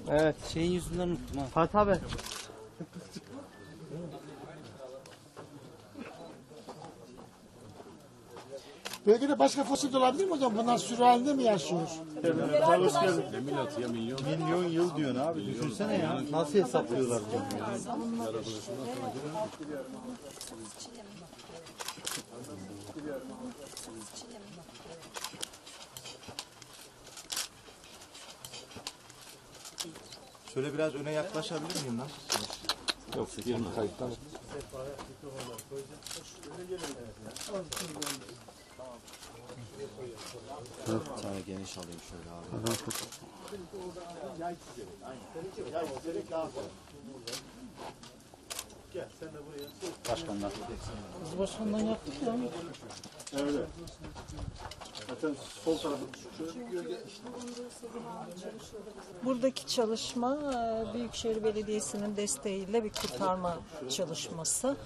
Evet. Şeyin yüzünden unuttum ha. Fatih abi. Bölgede başka fosil de olabilir mi hocam? Bunlar sürü halinde mi yaşıyor? Milyon yıl diyorsun abi. Düşünsene ya. Nasıl hesaplıyorlar bunu? Şöyle biraz öne yaklaşabilir miyim lan? Yok, girme. Kayıttan. Bir tane geniş alayım şöyle abi. Başkanlar. Biz başkandan yaptık ya. Evet. Zaten sol tarafı Buradaki çalışma Büyükşehir Belediyesi'nin desteğiyle bir kurtarma çalışması.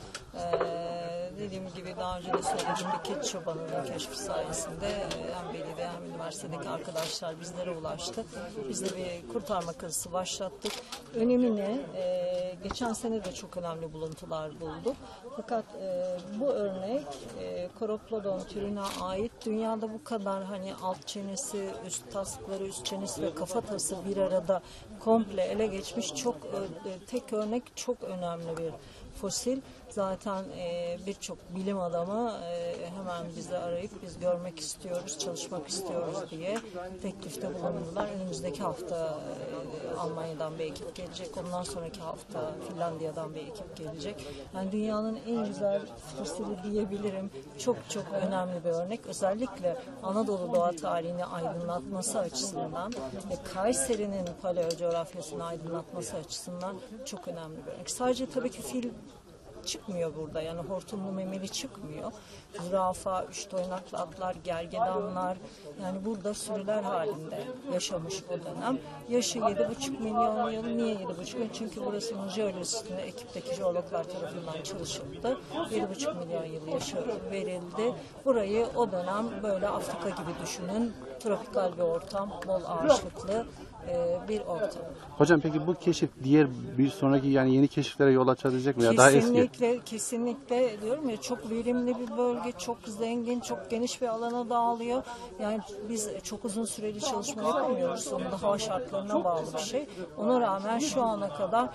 Dediğim gibi daha önce de söyledim, bir keçi çobanının keşfi sayesinde hem belediye hem üniversitedeki arkadaşlar bizlere ulaştı. Biz de bir kurtarma kazısı başlattık. Önemini geçen sene de çok önemli buluntular bulduk. Fakat bu örnek Koroplodon türüne ait. Dünyada bu kadar hani alt çenesi, üst taskları, üst çenesi ve kafatası bir arada komple ele geçmiş çok tek örnek, çok önemli bir fosil. Zaten birçok bilim adamı hemen bizi arayıp biz görmek istiyoruz, çalışmak istiyoruz diye teklifte bulundular. Önümüzdeki hafta Almanya'dan bir ekip gelecek. Ondan sonraki hafta Finlandiya'dan bir ekip gelecek. Yani dünyanın en güzel fosili diyebilirim. Çok çok önemli bir örnek. Özellikle Anadolu doğa tarihini aydınlatması açısından ve Kayseri'nin paleo coğrafyasını aydınlatması açısından çok önemli bir örnek. Sadece tabii ki fil çıkmıyor burada, yani hortumlu memeli çıkmıyor. Zürafa, üç toynaklı atlar, gergedanlar, yani burada sürüler halinde yaşamış o dönem. Yaşı 7,5 milyon yıl. Niye 7,5 milyon? Çünkü burasının jeolojisine ekipteki jeologlar tarafından çalışıldı. 7,5 milyon yıl yaşı verildi. Burayı o dönem böyle Afrika gibi düşünün. Tropikal bir ortam, bol ağaçlıklı bir ortam. Hocam peki bu keşif diğer bir sonraki yani yeni keşiflere yol açabilecek mi? Ya daha eski? Kesinlikle diyorum ya, çok verimli bir bölge, çok zengin, çok geniş bir alana dağılıyor. Yani biz çok uzun süreli çalışma yapamıyoruz. Sonunda hava şartlarına bağlı bir şey. Ona rağmen şu ana kadar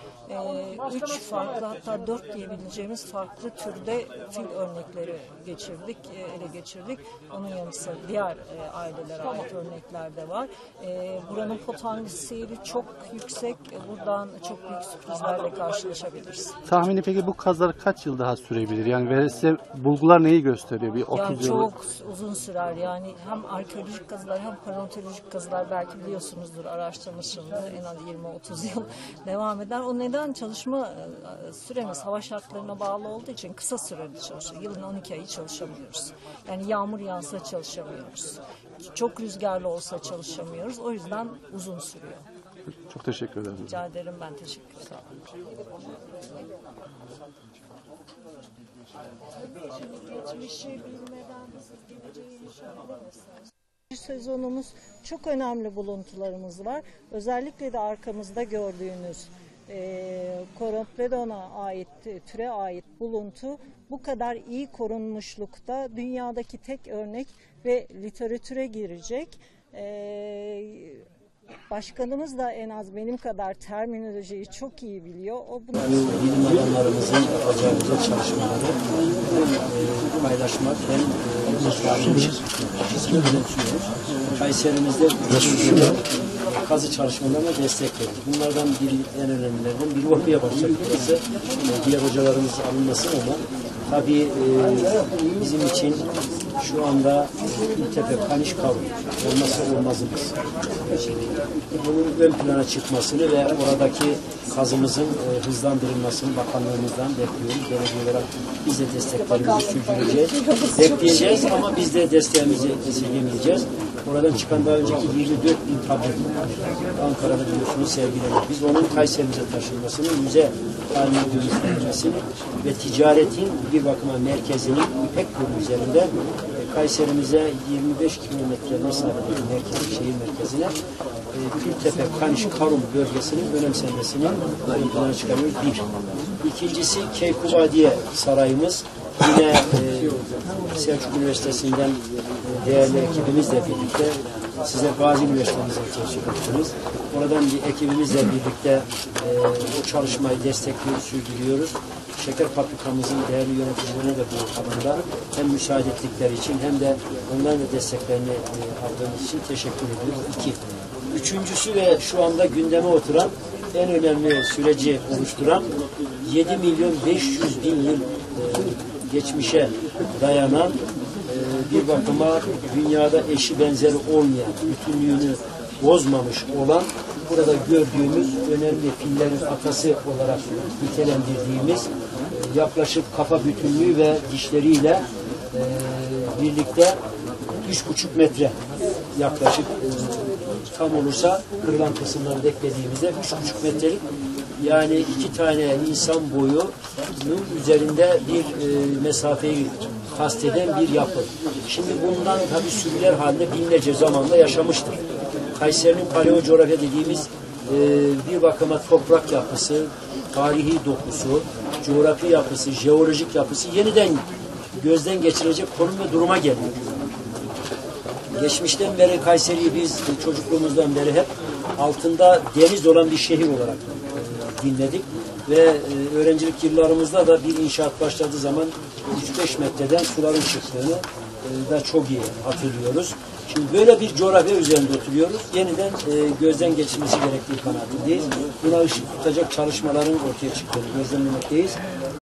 3 farklı, hatta 4 diyebileceğimiz farklı türde fil örnekleri ele geçirdik. Onun yanı sıra diğer ailelere ait örnekler de var. Buranın potansiyeli çok yüksek. Buradan çok büyük sürprizlerle karşılaşabiliriz. Tahmini peki bu kazılar kaç yıl daha sürebilir? Yani verirse bulgular neyi gösteriyor? Bir 30 yani yıl. çok uzun sürer. Yani hem arkeolojik kazılar hem paleontolojik kazılar, belki biliyorsunuzdur, araştırmışsınızdır, en az 20-30 yıl devam eder. O neden çalışma süremiz hava şartlarına bağlı olduğu için kısa süreli çalışıyor. Yılın 12 ayı çalışamıyoruz. Yani yağmur yağsa çalışamıyoruz. Çok rüzgarlı olsa çalışamıyoruz. O yüzden uzun sürüyor. Çok teşekkür ederim. Rica ederim, ben teşekkür ederim. Sezonumuz çok önemli buluntularımız var. Özellikle de arkamızda gördüğünüz Koroplodon'a ait, türe ait buluntu bu kadar iyi korunmuşlukta dünyadaki tek örnek ve literatüre girecek. Başkanımız da en az benim kadar terminolojiyi çok iyi biliyor. Bilim adamlarımızın yapacağı çalışmaları paylaşmak hem Kayserimizde kazı çalışmalarına destek veriyor. Bunlardan en önemlilerinden biri ortaya başlayacak. Diğer hocalarımız alınmasın ama tabii bizim için şu anda Gültepe Kaniş Kavru olmazsa olmazımız. Bunun ön plana çıkmasını ve oradaki kazımızın hızlandırılmasını bakanlığımızdan bekliyoruz. Belediye olarak biz de desteklerimizi sürdüreceğiz. Bekleyeceğiz ama biz de desteğimizi esirgemeyeceğiz. Oradan çıkan daha önceki 24 bin tablet Ankara'da biliyorsunuz sergilenir. Biz onun Kayserimize taşınmasını, müze haline dönüştürülmesini ve ticaretin bir bakıma merkezinin İpek yolu üzerinde Kayserimize 25 kilometre mesafedeki şehir merkezine Kültepe, Kaniş, Karum bölgesinin önemsenmesini ön plana çıkarıyoruz. Bir. İkincisi Keykubadiye Sarayımız. Yine Selçuk Üniversitesi'nden değerli ekibimizle birlikte size Gazi Üniversitemizden teşekkür ederiz. Oradan bir ekibimizle birlikte bu çalışmayı destekliyoruz, sürdürüyoruz. Şeker fabrikamızın değerli yöneticilerine de bu alanda hem müsaade ettikleri için hem de onların da desteklerini aldığımız için teşekkür ediyoruz. İki. Üçüncüsü ve şu anda gündeme oturan en önemli süreci oluşturan 7.500.000 yıl geçmişe dayanan bir bakıma dünyada eşi benzeri olmayan, bütünlüğünü bozmamış olan burada gördüğümüz önemli fillerin atası olarak nitelendirdiğimiz yaklaşık kafa bütünlüğü ve dişleriyle birlikte 3,5 metre yaklaşık tam olursa kırılan kısımları da eklediğimizde 3,5 metrelik yani 2 tane insan boyunun üzerinde bir mesafeyi kasteden bir yapı. Şimdi bundan tabi sürüler halinde binlerce zamanla yaşamıştır. Kayseri'nin paleo coğrafya dediğimiz bir bakıma toprak yapısı, tarihi dokusu, coğrafi yapısı, jeolojik yapısı yeniden gözden geçirecek konum ve duruma geliyor. Geçmişten beri Kayseri'yi biz çocukluğumuzdan beri hep altında deniz olan bir şehir olarak dinledik ve öğrencilik yıllarımızda da bir inşaat başladığı zaman 3-5 metreden suların çıktığını da çok iyi hatırlıyoruz. Şimdi böyle bir coğrafya üzerinde oturuyoruz. Yeniden gözden geçirmesi gerektiği kanaatindeyiz. Buna ışık tutacak çalışmaların ortaya çıktığını gözlemlemekteyiz.